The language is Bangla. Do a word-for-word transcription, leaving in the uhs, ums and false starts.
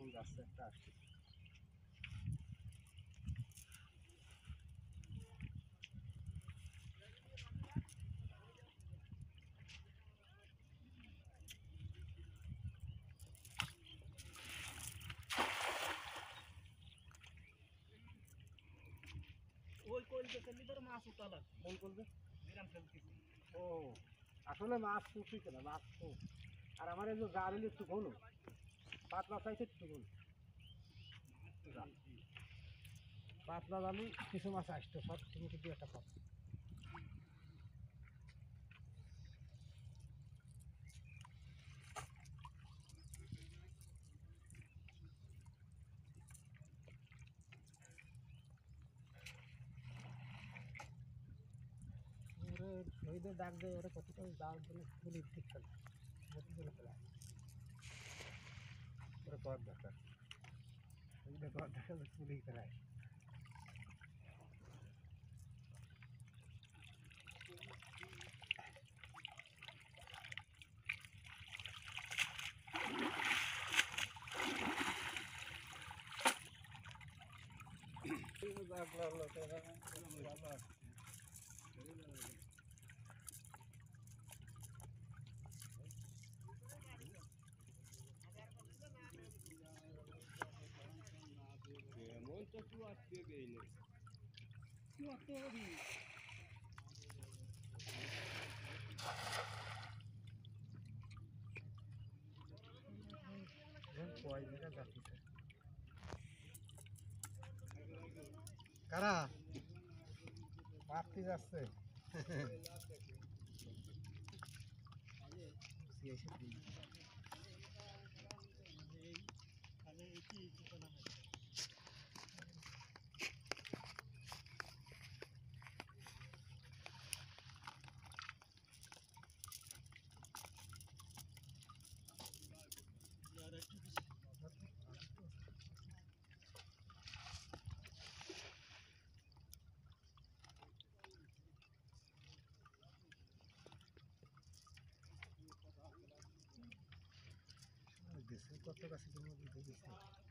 যাচ্ছে একটা আসছে। ওই কইলতে চলি ধর মাছ উঠালা কোন করবে? বিরাম ফেলতেছি। ও আসলে মাছ উঠিছে না, মাছ তো। আর আমার এই যে জাল হলে একটু ঘন, পাতলা চাইছে একটু ঘন জাল। পাতলা জালি কিছু মাছ আসতো, সব তুমি দু একটা পাবো। ওরে শহীদের ডাক দেয়, ওরা কতটা জাল দিলে ফুলি ঠিক ফেলে, বটি করে ফেলা ওরা কর দেখা, শহীদের কর দেখা ফুলি ফেলায়। এমন তো তুই আজকে গেইনি তুই আজকে হবি কারা মারতে যাচ্ছে? কত কাছে